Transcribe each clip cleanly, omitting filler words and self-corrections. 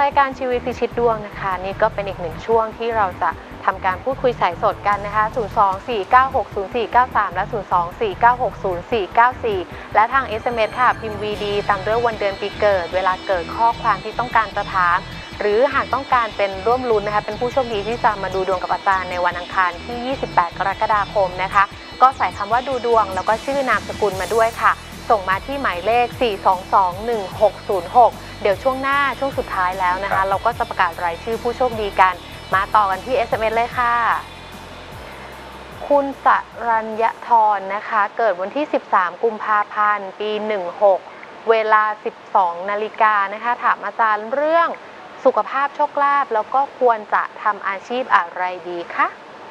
ายการชีวิตพิชิตดวงนะคะนี่ก็เป็นอีกหนึ่งช่วงที่เราจะทำการพูดคุยสายสดกันนะคะ024960493และ024960494และทาง SMS ค่ะพิมพ์ VD ตามด้วยวันเดือนปีเกิดเวลาเกิดข้อความที่ต้องการจะถามหรือหากต้องการเป็นร่วมลุ้นนะคะเป็นผู้โชคดีที่จะมาดูดวงกับอาจารย์ในวันอังคารที่28กรกฎาคมนะคะก็ใส่คำว่าดูดวงแล้วก็ชื่อนามสกุลมาด้วยค่ะส่งมาที่หมายเลข4221606เดี๋ยวช่วงหน้าช่วงสุดท้ายแล้วนะคะเราก็จะประกาศรายชื่อผู้โชคดีกันมาต่อกันที่ SMS เลยค่ะคุณสรัญญธรนะคะเกิดวันที่13กุมภาพันธ์ปี16เวลา 12 นาฬิกานะคะถามอาจารย์เรื่องสุขภาพโชคลาภแล้วก็ควรจะทำอาชีพอะไรดีคะ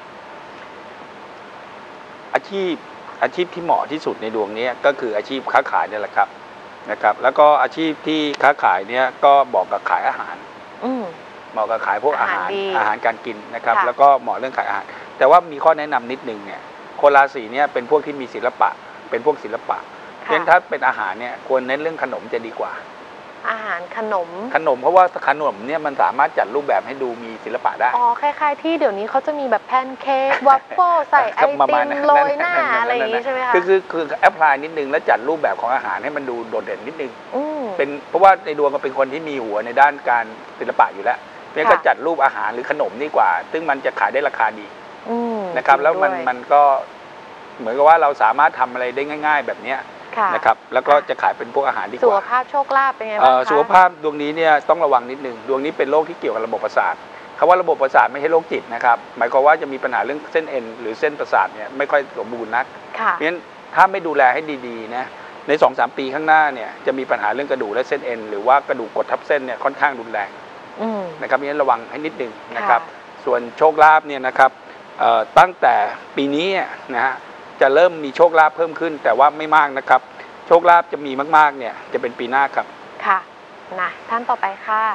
อาชีพที่เหมาะที่สุดในดวงนี้ก็คืออาชีพค้าขายนี่แหละครับนะครับแล้วก็อาชีพที่ค้าขายเนี่ยก็เหมาะกับขายอาหารเหมาะกับขายพวกอาหารการกินนะครับแล้วก็เหมาะเรื่องขายอาหารแต่ว่ามีข้อแนะนำนิดนึงเนี่ยคนราศีเนี่ยเป็นพวกที่มีศิลปะเป็นพวกศิลปะเพราะฉะนั้นถ้าเป็นอาหารเนี่ยควรเน้นเรื่องขนมจะดีกว่าอาหารขนมเพราะว่าขนมเนี่ยมันสามารถจัดรูปแบบให้ดูมีศิลปะได้อ๋อคล้ายๆที่เดี๋ยวนี้เขาจะมีแบบแพนเค้กวัฟเฟิลใส่ไอติมโรยหน้าอะไรอย่างนี้ใช่ไหมคะคือแอพพลายนิดนึงแล้วจัดรูปแบบของอาหารให้มันดูโดดเด่นนิดนึงเป็นเพราะว่าในดวงก็เป็นคนที่มีหัวในด้านการศิลปะอยู่แล้วเนี่ยก็จัดรูปอาหารหรือขนมดีกว่าซึ่งมันจะขายได้ราคาดีนะครับแล้วมันก็เหมือนกับว่าเราสามารถทำอะไรได้ง่ายๆแบบเนี้ยนะครับแล้วก็จะขายเป็นพวกอาหารดีกว่าสุขภาพโชคลาภเป็นไงบ้างคะสุขภาพดวงนี้เนี่ยต้องระวังนิดนึงดวงนี้เป็นโรคที่เกี่ยวกับระบบประสาทคำว่าระบบประสาทไม่ใช่โรคจิตนะครับหมายความว่าจะมีปัญหาเรื่องเส้นเอ็นหรือเส้นประสาทเนี่ยไม่ค่อยสมบูรณ์นักเพราะฉะนั้นถ้าไม่ดูแลให้ดีๆนะใน 2-3 ปีข้างหน้าเนี่ยจะมีปัญหาเรื่องกระดูกและเส้นเอ็นหรือว่ากระดูกกดทับเส้นเนี่ยค่อนข้างรุนแรงนะครับเพราะฉะนั้นระวังให้นิดนึงนะครับส่วนโชคลาภเนี่ยนะครับตั้งแต่ปีนี้นะฮะจะเริ่มมีโชคลาภเพิ่มขึ้นแต่ว่าไม่มากนะครับโชคลาภจะมีมากๆเนี่ยจะเป็นปีหน้าครับค่ะนะท่านต่อไปค่ะ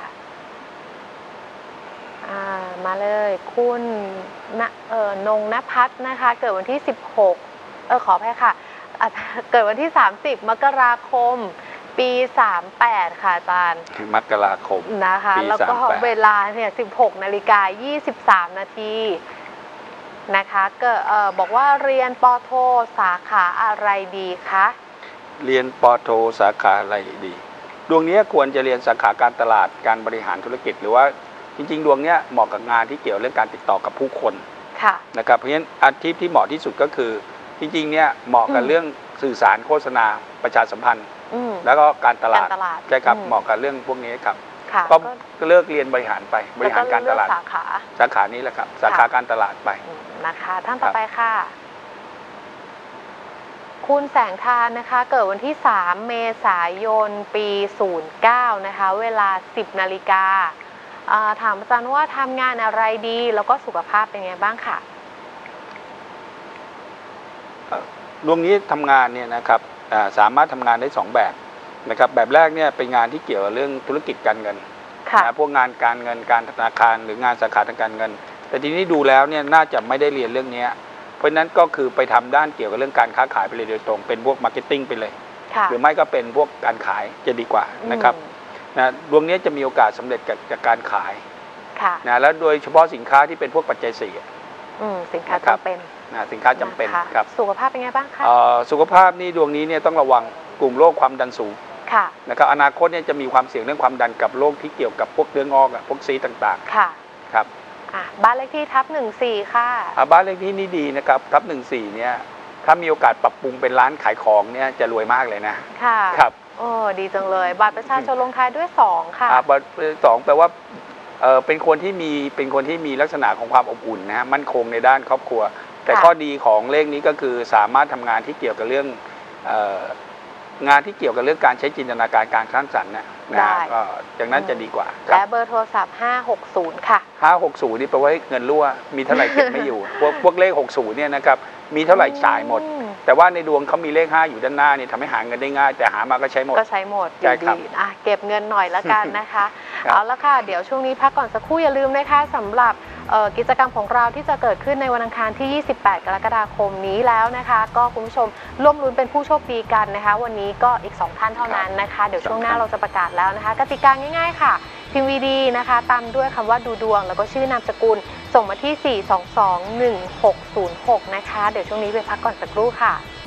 มาเลยคุณนงณภัทรนะคะเกิดวันที่16ขออภัยค่ะเกิดวันที่30มกราคมปี38ค่ะอาจารย์มกราคมนะคะแล้วก็เวลาเนี่ย16:23 นาทีนะคะก็บอกว่าเรียนป.โทสาขาอะไรดีคะเรียนป.โทสาขาอะไรดีดวงนี้ควรจะเรียนสาขาการตลาดการบริหารธุรกิจหรือว่าจริงๆดวงนี้เหมาะกับงานที่เกี่ยวเรื่องการติดต่อกับผู้คนนะครับเพราะฉะนั้นอาชีพที่เหมาะที่สุดก็คือจริงๆเนี่ยเหมาะกับเรื่องสื่อสารโฆษณาประชาสัมพันธ์แล้วก็การตลาดใช่ครับเหมาะกับเรื่องพวกนี้ครับก็เลิกเรียนบริหารไปบริหารการตลาดสาขานี้แหละครับสาขาการตลาดไปนะคะท่านต่อไปค่ะคุณแสงทานนะคะเกิดวันที่3เมษายนปี09นะคะเวลา10 นาฬิกาถามอาจารย์ว่าทำงานอะไรดีแล้วก็สุขภาพเป็นไงบ้างค่ะดวงนี้ทำงานเนี่ยนะครับสามารถทำงานได้2แบบนะครับแบบแรกเนี่ยเป็นงานที่เกี่ยวกับเรื่องธุรกิจการเงินพวกงานการเงินการธนาคารหรืองานสาขาทางการเงินแต่ทีนี้ดูแล้วเนี่ยน่าจะไม่ได้เรียนเรื่องนี้เพราะนั้นก็คือไปทำด้านเกี่ยวกับเรื่องการค้าขายไปเลยโดยตรงเป็นพวกมาร์เก็ตติ้งไปเลยหรือไม่ก็เป็นพวกการขายจะดีกว่านะครับดวงนี้จะมีโอกาสสำเร็จจากการขายนะแล้วโดยเฉพาะสินค้าที่เป็นพวกปัจจัย4 สินค้าจำเป็นสินค้าจำเป็นครับสุขภาพเป็นไงบ้างคะสุขภาพนี่ดวงนี้เนี่ยต้องระวังกลุ่มโรคความดันสูงนะครับอนาคตเนี่ยจะมีความเสี่ยงเรื่องความดันกับโรคที่เกี่ยวกับพวกเนื้องอกพวกซีต่างๆครับบ้านเลขที่+14ค่ะบ้านเลขที่นี่ดีนะครับ+14เนี่ยถ้ามีโอกาสปรับปรุงเป็นร้านขายของเนี่ยจะรวยมากเลยนะค่ะครับดีจังเลยบัตรประชาชนลงท้ายด้วย2ค่ะบัตร2แปลว่าเป็นคนที่มีลักษณะของความอบอุ่นนะฮะมั่นคงในด้านครอบครัวแต่ข้อดีของเลขนี้ก็คือสามารถทำงานที่เกี่ยวกับเรื่องงานที่เกี่ยวกับเรื่องการใช้จินตนาการการสร้างสรรค์นะก็จากนั้นจะดีกว่าและเบอร์โทรศัพท์560ค่ะ 560นี่แปลว่าเงินรั่วมีเท่าไหร่เก็บไม่อยู่พวกเลข60เนี่ยนะครับมีเท่าไหร่จ่ายหมดแต่ว่าในดวงเขามีเลข5อยู่ด้านหน้านี่ทำให้หาเงินได้ง่ายแต่หามาก็ใช้หมดดีเก็บเงินหน่อยละกันนะคะเอาละค่ะเดี๋ยวช่วงนี้พักก่อนสักครู่อย่าลืมนะคะสำหรับกิจกรรมของเราที่จะเกิดขึ้นในวันอังคารที่ 28 กรกฎาคมนี้แล้วนะคะก็คุณผู้ชมร่วมลุ้นเป็นผู้โชคดีกันนะคะวันนี้ก็อีก2ท่านเท่านั้นนะคะเดี๋ยวช่วงหน้าเราจะประกาศแล้วนะคะกติกาง่ายๆค่ะพิมพ์วีดีนะคะตามด้วยคำว่าดูดวงแล้วก็ชื่อนามสกุลส่งมาที่ 4221606 นะคะเดี๋ยวช่วงนี้ไปพักก่อนสักครู่ค่ะ